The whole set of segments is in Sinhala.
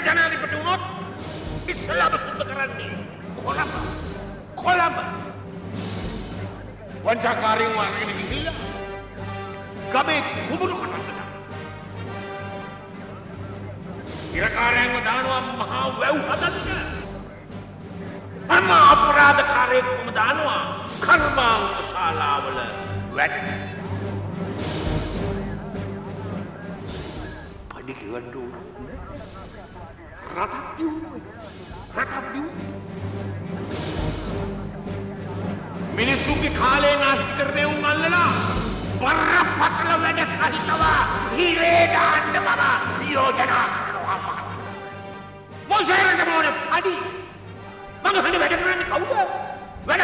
ජනාධිපති වුණොත් ඉස්ලාම සුද්ධ කරන්නේ කොළඹ වංචාකාරීන් වරගෙන ගිහිල්ලා ගමේ කුඹුරු කටන්න ඉරකාරයන්ව දානවා මහා වැව් හදන්න අම අපරාධකාරයෙක්ම දානවා කර්මාන්ත ශාලාවල වැඩ පඩි කිව්වොත් රටක් දියුණුවයි මිනිස්සුගේ කාලේ නාස්ති කරන්නේ උන් අල්ලලා බරපතල වැඩ සහිතව හිරේ දාන්න බබ යෝජනා කරනවා මොසරට මොනේ අඩි මම හන්නේ වැඩ කරන්නේ කවුද වැඩ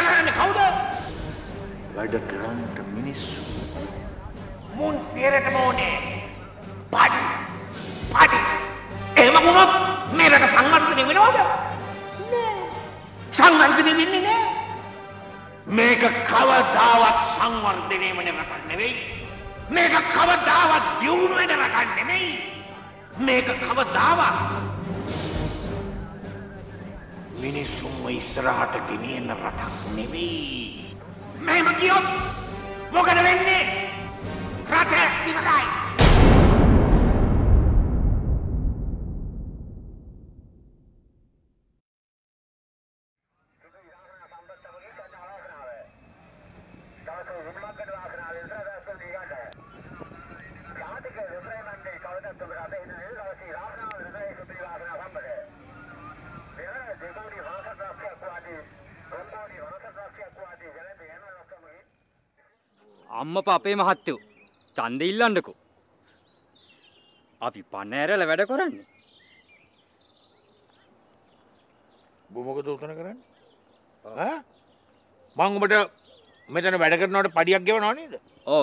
කරන්නේ මිනිස්සු මුන් සියරට මොනේ පඩි එහෙම වුණොත් මේ රට සංවර්ධනය වෙනවද නෑ සංවර්ධනය වෙන්නේ නෑ මේක කවදාවත් සංවර්ධනය වෙන රටක් නෙවෙයි මේක කවදාවත් දියුණු වෙන රටක් නෙවෙයි මේක කවදාවත් මිනිස්සුන්ව ඉස්සරහට ගෙනියන රටක් නෙවෙයි මෙහෙම කියොත් මොකද වෙන්නේ රට ඉවරයි අම්මපා අපේ මහත්තයෝ ඡන්දෙ ඉල්ලන්නකෝ. අපි පණ ඇරලා වැඩ කරන්නේ. මොකද උතන කරන්නේ? ඈ? මං උඹට මෙතන වැඩ කරනකොට පඩියක් ගෙවනව නේද? ඔව්.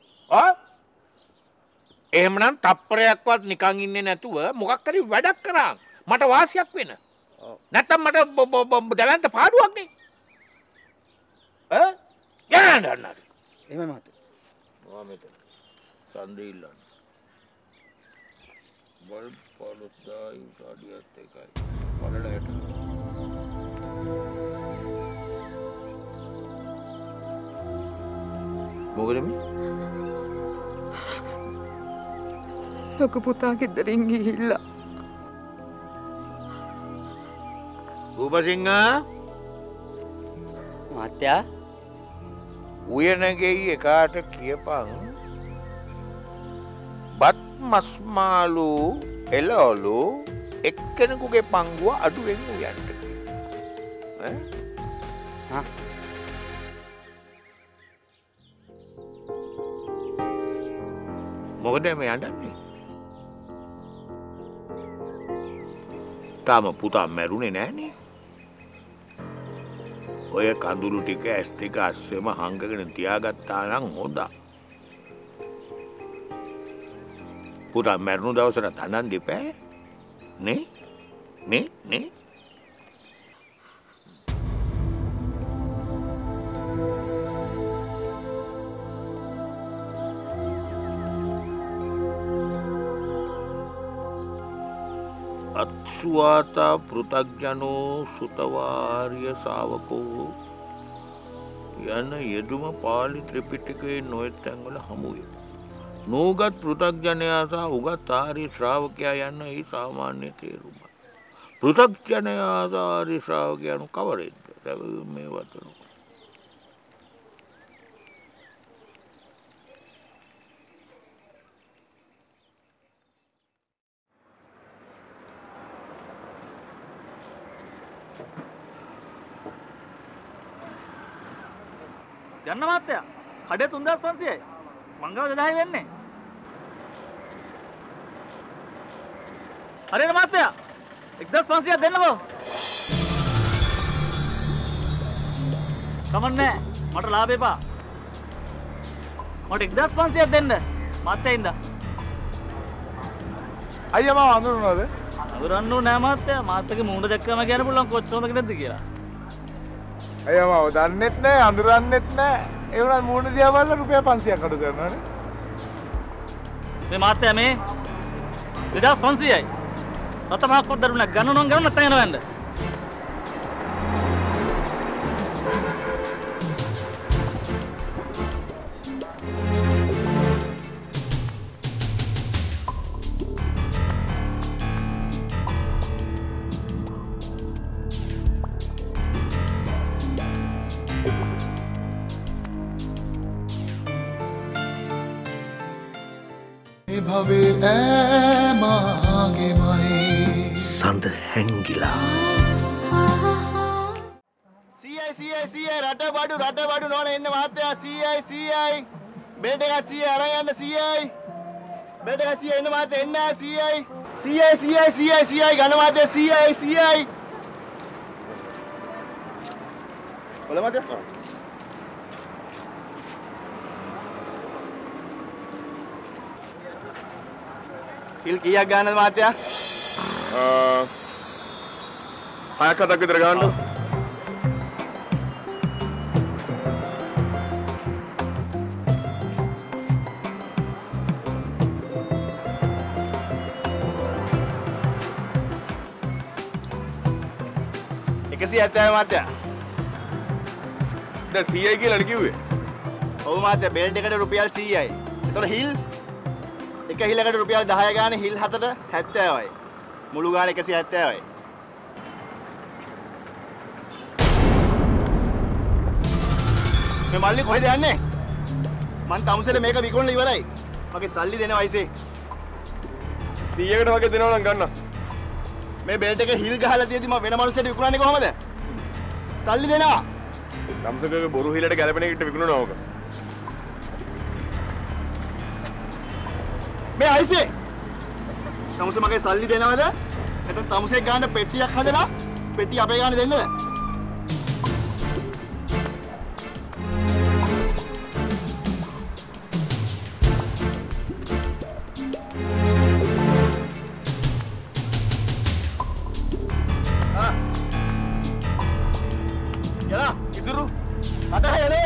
එහෙමනම් තප්පරයක්වත් නිකන් ඉන්නේ නැතුව මොකක් හරි වැඩක් කරා. මට වාසියක් වෙන. නැත්තම් මට දැවැන්ත පාඩුවක් නේ. යන්න. එහෙමයි මහත්තයා. ඔයා මෙතන. ඡන්දෙ ඉල්ලන්න. බල් පොලොස්දායි උසාවියත් එකයි. බලලට. මොකද මේ? ලොකු පුතා ගෙදරින් ගිහිල්ලා. රූපසිංහ මහත්තයා උයනගෙයි එකාට කියපන් බත් මස් මාළු එළවලු එක්කෙනෙකුගේ පංගුව අඩුවෙන් උයන්න කියලා. මොකද මේ යන්නේ? තාම පුතා මැරුණේ නෑනේ. ඔය කඳුළු ටික ඇස් දෙක අස්සෙම හංගගෙන තියාගත්තා නම් හොඳයි. පුතා මැරුණු දවසට තනන්න දෙපෑ. නේ? අත්සුවාතා පෘථග්ජනෝ සුතවාර්ය ශාවකෝ යන යෙදුම පාලි ත්‍රිපිටකයේ නොයෙක් තැන්වල හමු වේ. නෝගත් පෘථග්ජනයා සහ උගත් ආර්ය ශ්‍රාවකයා යන ඒ සාමාන්‍ය තේරුම. පෘථග්ජනයා සහ ආර්ය ශ්‍රාවකයන් කවරේද? මේ වතන. යන්න මාත්‍යා කඩේ 3500යි මංගල 2000යි වෙන්නේ හරියට මාත්‍යා 1500ක් දෙන්නකෝ කමන්නේ මට ලාභ එපා මට 1500ක් දෙන්න මාත්‍යා ඉඳා අයියා මම අඳුරනවද අඳුරන්නු නෑ මාත්‍යා මාත්‍යාගේ මූණ දැක්කම කියන්න පුළුවන් කොච්චර හොඳ කෙනෙක්ද කියලා අයියා මම දන්නෙත් නෑ අඳුරන්නෙත් නෑ ඒ වුණත් මූණ දිහා බලලා රුපියල් 500ක් අඩු කරනවානේ මේ මාත්‍යා මේ 2500යි රත පහක්වත් දරුණා ගන්න නම් ගන්න නැත්නම් යනවා යන්න. Sanda Hangila. CI රට බඩු නෝන එන්න මහත්තයා CI බෙල්ට් එක CI අරන් යන්න CI බෙල්ට් එක CI එන්න මහත්තයා එන්න CI ගන්න මහත්තයා CI කොළ මහත්තයා හිල් කීයක් ගන්නද මහත්තයා 6ක් විතර ගන්න. එකසිය 70 මහත්තයා. දැන් 100යි කියලා කිව්වේ. ඔව් මහත්තයා බෙල්ට් එකට රුපියල් 100යි. එතකොට හිල් එක හිලකට රුපියල් 10 ගානේ හිල් 7ට 70යි. මුළු ගාන 170යි. මේ මල්ලි කොහෙද යන්නේ? මං තමුසෙට මේක විකුණලා ඉවරයි. මගේ සල්ලි දෙනවා අයිසේ. 100කට වගේ දෙනවා නම් ගන්න. මේ බෙල්ට් එක හිල් ගහලා තියෙදි මම වෙන මනුස්සයෙක් විකුණන්නේ කොහමද? සල්ලි දෙනවා. තමුසෙගේ බොරු හිලට ගැලපෙන එකට විකුණනවා ඕක. මේ අයිසේ තමුස මගේ සල්ලි දෙනවද? නැත්නම් තමුසේ ගන්න පෙට්ටියක් හදලා පෙට්ටිය අපේ ගන්න දෙන්නද? යලා ඉදිරු අතහ යලේ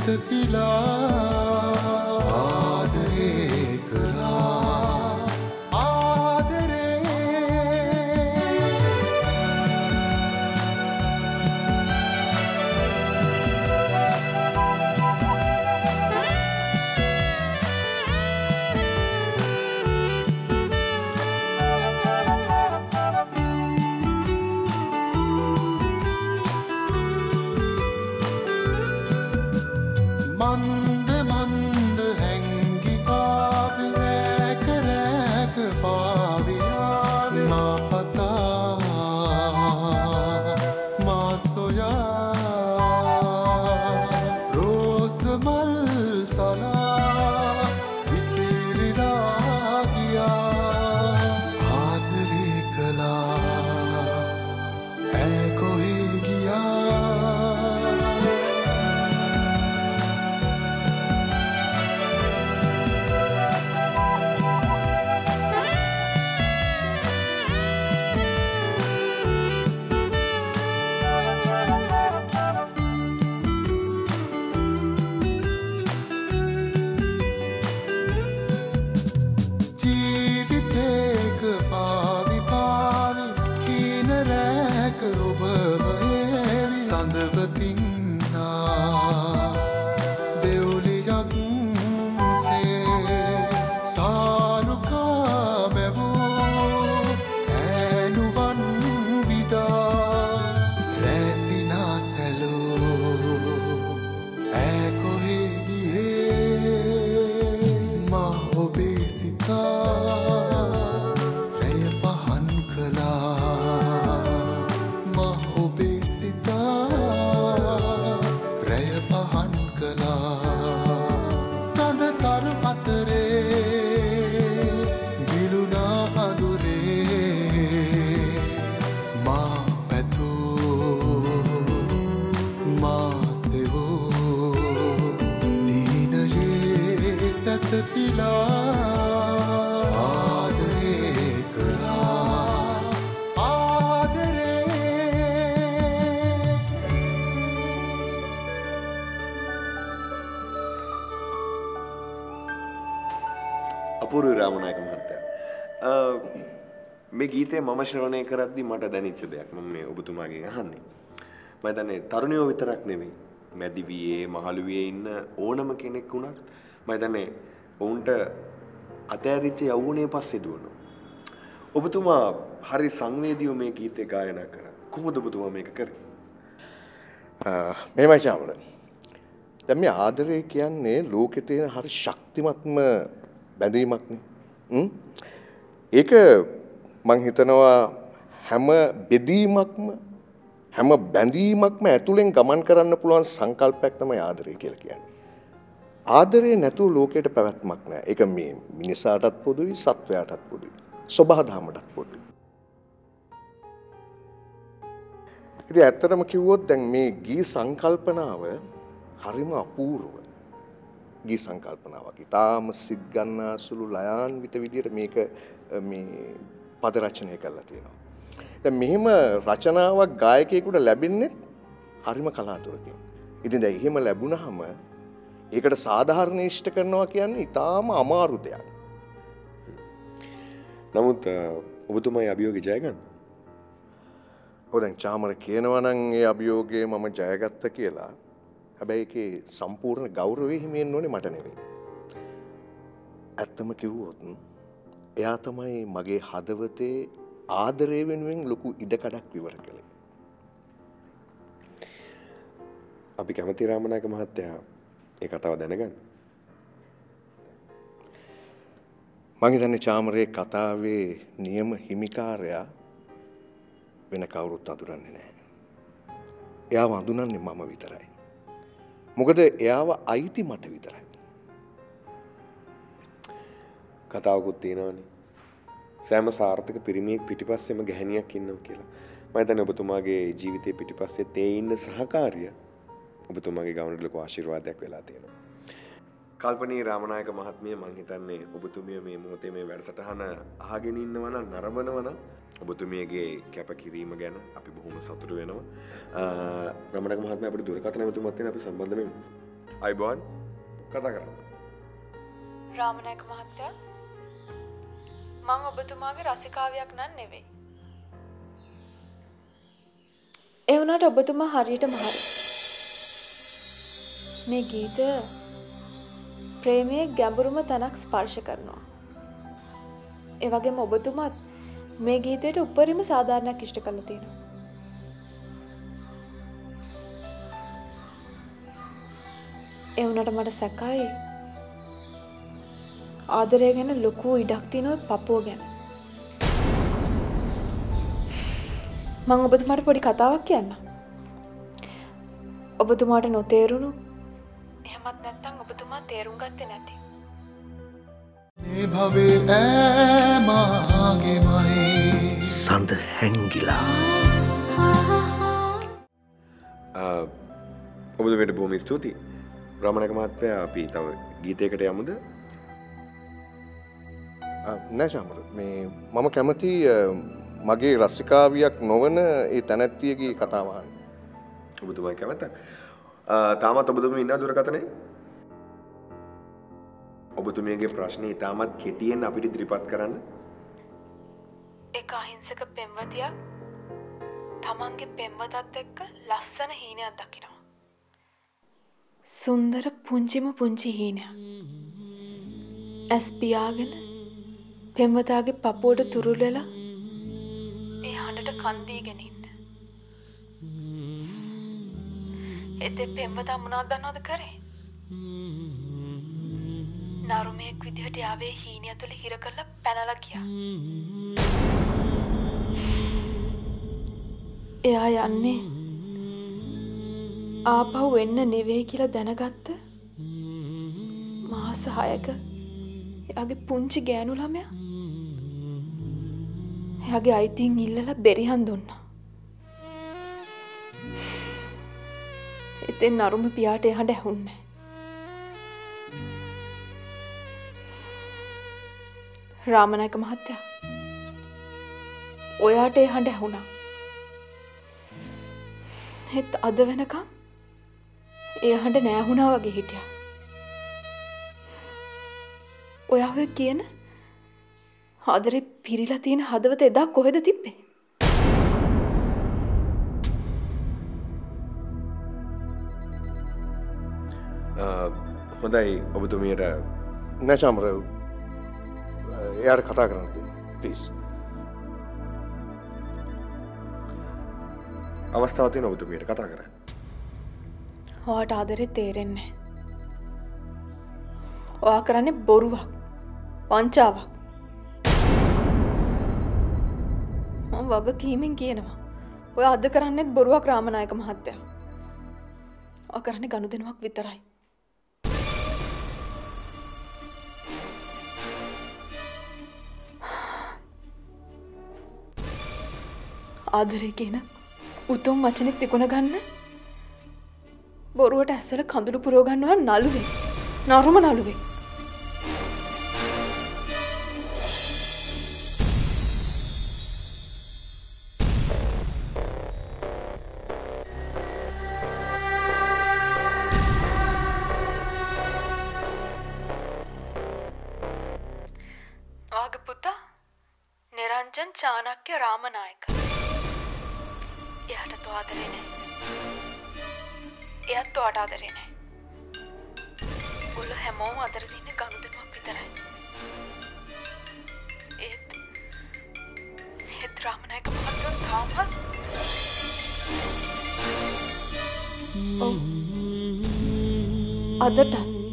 මන්ද මන්ද හැංගි ආවේ රැක රැක පාවේ ආවේ මා පතා මා සොයා රෝස මල් සලා විසිරිලා ගියා ආදරේ කළා ඈ කොහේ ගියා අපූර්ව රාමනායක මහත්තයා මේ ගීතය මම ශ්‍රවණය කරද්දී මට දැනෙච්ච දෙයක් මම මේ ඔබතුමාගෙන් අහන්නේ මම හිතන්නේ තරුණයෝ විතරක් නෙමෙයි මැදිවියේ මහලුවියේ ඉන්න ඕනම කෙනෙක් වුණත් මම හිතන්නේ ඔවුන්ට අතෑරිච්ච යෞවනයේ පස්සේ දුවනවා ඔබතුමා හරි සංවේදීව මේ ගීතය ගායනා කරා කොහොමද ඔබතුමා මේක කරේ මේමයි චාමර දැන් මේ ආදරය කියන්නේ ලෝකේ තියෙන හරි ශක්තිමත්ම බැඳීමක්නේ ඒක මං හිතනවා හැම බෙදීමක්ම හැම බැඳීමක්ම ඇතුලෙන් ගමන් කරන්න පුළුවන් සංකල්පයක් තමයි ආදරය කියලා කියන්නේ. ආදරේ නැතුව ලෝකයට පැවැත්මක් නැහැ. ඒක මේ මිනිසාටත් පොදුයි, සත්වයාටත් පොදුයි. සබහා දහමටත් පොදුයි. ඉතින් ඇත්තටම කිව්වොත් දැන් මේ ගී සංකල්පනාව හරිම අපූර්ව. ගී සංකල්පනාවක්. ඊටාම සිත් ගන්නාසුළු ලයාන්විත විදියට මේක මේ පද රචනය කරලා තියෙනවා. දැන් මෙහිම රචනාවක් ගායකයෙකුට ලැබෙන්නේ හරිම කලාතුරකින්. ඉතින් දැන් එහෙම ලැබුණාම ඒකට සාධාරණීෂ්ඨ කරනවා කියන්නේ ඊටාම අමාරු දෙයක්. නමුත් ඔබතුමාගේ අභියෝගය ජය ගන්න. ඔව් දැන් චාමර කියනවා නම් ඒ අභියෝගය මම ජයගත්ත කියලා. හැබැයි ඒකේ සම්පූර්ණ ගෞරවය හිමිෙන්න ඕනේ මට නෙවෙයි. ඇත්තම කිව්වොත් එයා තමයි මගේ හදවතේ ආදරය වෙනුවෙන් ලොකු ඉඩකඩක් විවර කළේ. අපි කැමති රාමනායක මහත්තයා ඒ කතාව දැනගන්න. මං හිතන්නේ චාමරේ කතාවේ නියම හිමිකාරයා වෙන කවුරුත් අඳුරන්නේ නැහැ. එයාව අඳුනන්නේ මම විතරයි. මොකද එයාව අයිති මට විතරයි. කතාවකුත් තියෙනවානේ. සෑම සාර්ථක පිරිමියෙක් පිටිපස්සෙම ගැහණියක් ඉන්නවා කියලා. මම හිතන්නේ ඔබතුමාගේ ජීවිතේ පිටිපස්සේ තේ ඉන්න සහකාරිය ඔබතුමාගේ ගමනට ලොකු ආශිර්වාදයක් වෙලා තියෙනවා. කල්පනී රාමනායක මහත්මිය මම හිතන්නේ ඔබතුමිය මේ මොහොතේ මේ වැඩසටහන අහගෙන ඉන්නවා නම් නරඹනවා නම් ඔබතුමියගේ කැපකිරීම ගැන අපි බොහොම සතුටු වෙනවා. රාමනායක මහත්මිය අපිට දුරකථන ඇමතුමක් තියෙන අපි සම්බන්ධ වෙමු. අයිබෝන් කතා කරන්න. රාමනායක මහත්තයා මම ඔබතුමාගේ රසිකාවියක් නන් නෙවෙයි. ඒ වුණාට ඔබතුමා හරියටම හරි. මේ ගීතය ප්‍රේමයේ ගැඹුරුම තැනක් ස්පර්ශ කරනවා. ඒ වගේම ඔබතුමාත් මේ ගීතයට උපරිම සාධාරණයක් ඉෂ්ට කරලා තියෙනවා. ඒ වුණාට මට සැකයි ආදරය ගැන ලොකු ඉඩක් තියෙන පපුව ගැන. මම ඔබතුමාට පොඩි කතාවක් කියන්නම්. ඔබතුමාට නොතේරුණු එහෙමත් නැත්නම් ඔබතුමා තේරුම් ගත්තේ නැති මේ භවේ ඈමාගේමයි සඳ හැංගිලා. ඔබතුමීට බොහොම ස්තුතියි. රාමනායක මහත්මයා අපි තව ගීතයකට යමුද? නෑ ශාමර, මේ මම කැමති මගේ රසිකාවියක් නොවන ඒ තැනැත්තියගේ කතාව අහන්න. ඔබතුමා කැමතිද? තාමත් ඔබතුමී ඉන්න දුරකථනයේ? ඔබතුමියගේ ප්‍රශ්නේ තාමත් කෙටියෙන් අපිට ඉදිරිපත් කරන්න. එක අහිංසක පෙම්වතියක් තමන්ගේ පෙම්වතත් එක්ක ලස්සන හීනයක් දකිනවා. සුන්දර පුංචි හීනයක්. ඇස් පියාගෙන පෙම්වතාගේ පපුවට තුරුල් වෙලා ඒ හඬට කන් දීගෙන ඉන්න. එතේ පෙම්වතා මොනවද දන්නවද කරේ? නරුමෙක් විදිහට යාවේ හීනිය තුළ හිර කරලා පැනලා ගියා. එයා යන්නේ ආපහු එන්න නෙවෙයි කියලා දැනගත්ත මාස 6ක එයාගේ පුංචි ගෑනු ළමයා එයාගේ අයිතින් ඉල්ලලා බෙරිහන් දුන්නා. ඉතින් නරුම පියාට එහඬ ඇහුන්නේ. රාමනායක මහත්තයා ඔයාට එහඬ ඇහුණා. ඒත් අද වෙනකම් ඒ හඬ නෑහුණා වගේ හිටියා. ඔයා ඔය කියන ආදරේ පිරීලා තියෙන හදවත එදා කොහෙද තිබ්බේ? හොඳයි ඔබතුමියට නෑ ශාමර, එයාට කතා කරන්න ප්ලීස්. අවස්ථාවක් තියෙන ඔබතුමියට කතා කරන්න. ඔයාට ආදරේ තේරෙන්නේ නැහැ. ඔයා කරන්නේ බොරුවක්, වංචාවක්. මම වගකීමෙන් කියනවා. ඔයා අද කරන්නේත් බොරුවක් රාමනායක මහත්තයා. ඔයා කරන්නේ ගනුදෙනුවක් විතරයි. ආදරේ කියන උතුම් වචනෙත් තිකුණ ගන්න බොරුවට ඇස්සල කඳුළු පුරව ගන්නවා නළුවේ. නරුම නළුවේ. ඔයාගේ පුතා නිරංජන් චාණක්‍ය රාමනායක. එයාට තෝ ආදරේ නැහැ. එයාත් තෝට ආදරේ නැහැ. ඔයාලා හැමෝම ආදර දෙන්නේ ගනුදෙනුවක් විතරයි. ඒත් රාමනායක මහත්තයා තාම අදට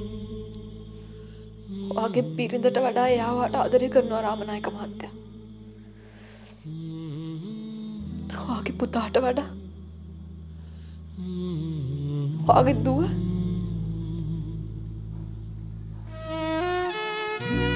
ඔයාගේ බිරිඳට වඩා එයාට ආදරය කරනවා රාමනායක මහත්තයා. ඔයාගේ පුතාට වඩා ඔයාගේ දුව